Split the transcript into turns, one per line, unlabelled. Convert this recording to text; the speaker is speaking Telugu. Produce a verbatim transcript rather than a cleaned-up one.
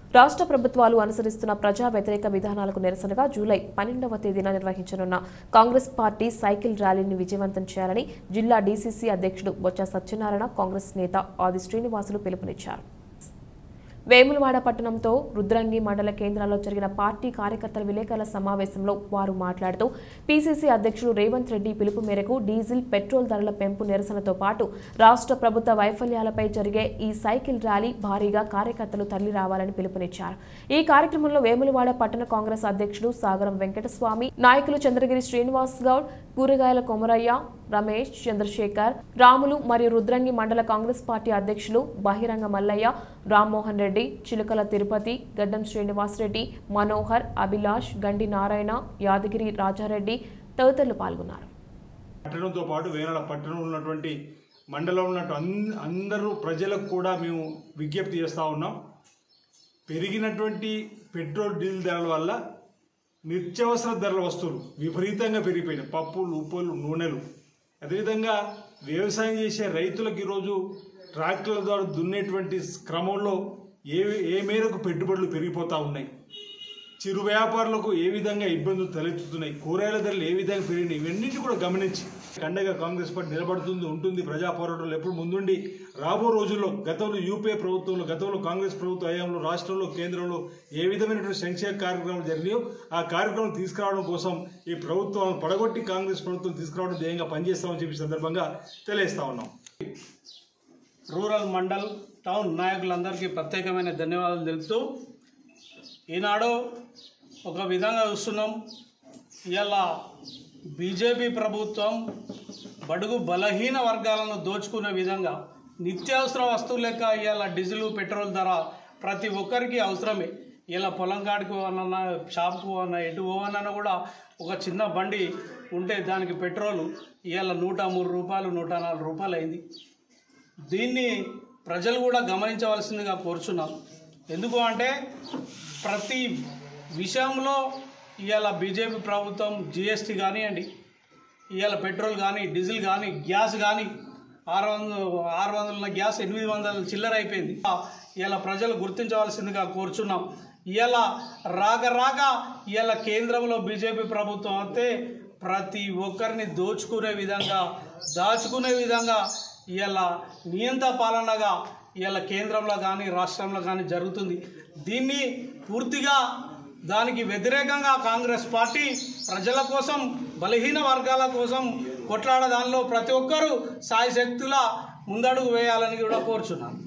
రాష్ట్ర ప్రభుత్వాలు అనుసరిస్తున్న ప్రజా వ్యతిరేక విధానాలకు నిరసనగా జూలై పన్నెండవ తేదీన నిర్వహించనున్న కాంగ్రెస్ పార్టీ సైకిల్ ర్యాలీని విజయవంతం చేయాలని జిల్లా డీసీసీ అధ్యక్షుడు బొత్స సత్యనారాయణ, కాంగ్రెస్ నేత ఆది శ్రీనివాసులు పిలుపునిచ్చారు. వేములవాడ పట్టణంతో రుద్రంగి మండల కేంద్రాల్లో జరిగిన పార్టీ కార్యకర్తల విలేకరుల సమావేశంలో వారు మాట్లాడుతూ పీసీసీ అధ్యక్షుడు రేవంత్ రెడ్డి పిలుపు మేరకు డీజిల్, పెట్రోల్ ధరల పెంపు నిరసనతో పాటు రాష్ట్ర ప్రభుత్వ వైఫల్యాలపై జరిగే ఈ సైకిల్ ర్యాలీ భారీగా కార్యకర్తలు తరలి రావాలని పిలుపునిచ్చారు. ఈ కార్యక్రమంలో వేములవాడ పట్టణ కాంగ్రెస్ అధ్యక్షుడు సాగరం వెంకటస్వామి, నాయకులు చంద్రగిరి శ్రీనివాస్ గౌడ్, కూరగాయల కొమరయ్య, రమేష్, చంద్రశేఖర్, రాములు మరియు రుద్రంగి మండల కాంగ్రెస్ పార్టీ అధ్యక్షులు బహిరంగ మల్లయ్య, రామ్మోహన్ రెడ్డి, చిలుకల తిరుపతి, గడ్డం శ్రీనివాసరెడ్డి, మనోహర్, అభిలాష్, గండి నారాయణ, యాదగిరి రాజారెడ్డి తదితరులు పాల్గొన్నారు.
పట్టణంతో పాటు వేనాడ పట్టణంలో ఉన్నటువంటి మండలంలో ఉన్నటువంటి అందరూ ప్రజలకు కూడా మేము విజ్ఞప్తి చేస్తూ ఉన్నాం. పెరిగినటువంటి పెట్రోల్, డీజిల్ ధరల వల్ల నిత్యావసర ధరల వస్తువులు విపరీతంగా పెరిగిపోయినాయి. పప్పులు, ఉప్పులు, నూనెలు. అదేవిధంగా వ్యవసాయం చేసే రైతులకు ఈరోజు ట్రాక్టర్ల ద్వారా దున్నేటువంటి క్రమంలో ఏ ఏ మేరకు పెట్టుబడులు పెరిగిపోతూ ఉన్నాయి. చిరు వ్యాపారులకు ఏ విధంగా ఇబ్బందులు తలెత్తుతున్నాయి, కూరగాయల ధరలు ఏ విధంగా పెరిగినాయి, ఇవన్నింటి కూడా గమనించి కండగా కాంగ్రెస్ పార్టీ నిలబడుతుంది ఉంటుంది. ప్రజా పోరాటంలో ఎప్పుడు ముందుండి రాబో రోజుల్లో గతంలో యూపీఏ ప్రభుత్వంలో, గతంలో కాంగ్రెస్ ప్రభుత్వ హయాంలో రాష్ట్రంలో, కేంద్రంలో ఏ విధమైనటువంటి సంక్షేమ కార్యక్రమాలు జరిగినాయో ఆ కార్యక్రమం తీసుకురావడం కోసం ఈ ప్రభుత్వాలను పడగొట్టి కాంగ్రెస్ ప్రభుత్వం తీసుకురావడం ధ్యేయంగా పనిచేస్తామని చెప్పి సందర్భంగా తెలియజేస్తా ఉన్నాం.
రూరల్ మండల్ టౌన్ నాయకులందరికీ ప్రత్యేకమైన ధన్యవాదాలు తెలుపుతూ, ఈనాడు ఒక విధంగా చూస్తున్నాం. ఇవాళ బీజేపీ ప్రభుత్వం బడుగు బలహీన వర్గాలను దోచుకునే విధంగా నిత్యావసర వస్తువులు లెక్క ఇవాళ డీజిల్, పెట్రోల్ ధర ప్రతి ఒక్కరికి అవసరమే. ఇలా పొలం కాడికి పోవన్నా, షాప్కి పోవన్నా, ఎటు పోవన్నా కూడా ఒక చిన్న బండి ఉంటే దానికి పెట్రోల్ ఇవాళ నూట మూడు రూపాయలు నూట నాలుగు రూపాయలు అయింది. దీన్ని ప్రజలు కూడా గమనించవలసిందిగా కోరుచున్నాం. ఎందుకు అంటే ప్రతి విషయంలో ఇవాళ బీజేపీ ప్రభుత్వం జిఎస్టీ కానివ్వండి, ఇవాళ పెట్రోల్ కానీ, డీజిల్ కానీ, గ్యాస్ కానీ ఆరు వందలు ఆరు వందల గ్యాస్ ఎనిమిది వందల చిల్లర అయిపోయింది. ఇవాళ ప్రజలు గుర్తించవలసిందిగా కోరుచున్నాం. ఇవాళ రాక రాక ఇవాళ కేంద్రంలో బీజేపీ ప్రభుత్వం అయితే ప్రతి ఒక్కరిని దోచుకునే విధంగా, దాచుకునే విధంగా ఇవాళ నియంత పాలనగా ఇవాళ కేంద్రంలో కానీ రాష్ట్రంలో కానీ జరుగుతుంది. దీన్ని పూర్తిగా దానికి వ్యతిరేకంగా కాంగ్రెస్ పార్టీ ప్రజల కోసం, బలహీన వర్గాల కోసం కొట్లాడే దానిలో ప్రతి ఒక్కరూ సాయశక్తుల ముందడుగు వేయాలని కూడా కోరుచున్నాను.